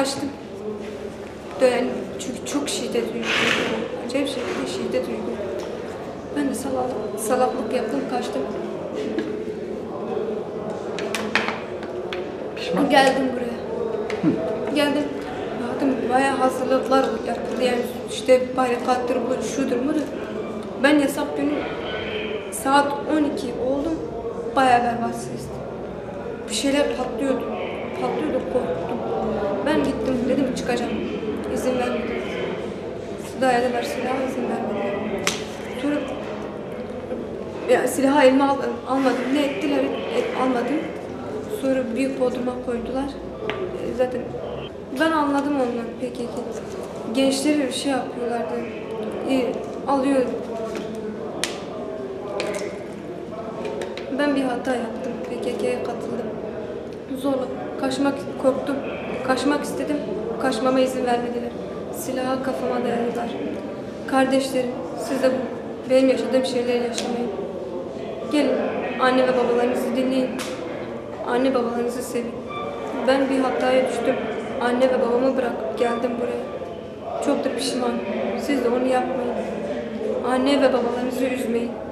kaçtım. Yani çünkü çok şiddet uyguladı. Acayip şekilde şiddet uyguladı. Ben de salaklık yaptım, kaçtım. Pişman. Geldim buraya. Geldim. Baktım bayağı hazırlıklar yapıldı. Yani işte barikattır, bu şudur budur. Ben yasak günü saat 12 oldum. Bayağı berbatsızdı. Bir şeyler patlıyordu. Patlıyordu, korktum. Ben gittim, dedim çıkacağım. İzin vermedi. Dayadılar silahı, izin vermedi. Sonra ya, silahı elime almadım. Ne ettiler almadım. Sonra büyük bodruma koydular. Zaten ben anladım ondan PKK. Gençleri bir şey yapıyorlardı. Alıyor. Ben bir hata yaptım. PKK'ya katıldım. Zorla korktum. Kaçmak istedim. Kaçmama izin vermediler. Silahı kafama dayadılar. Kardeşlerim, siz de benim yaşadığım şeyleri yaşamayın. Gelin, anne ve babalarınızı dinleyin. Anne babalarınızı sevin. Ben bir hataya düştüm. Anne ve babamı bırakıp geldim buraya. Çok da pişmanım. Siz de onu yapmayın. Anne ve babalarınızı üzmeyin.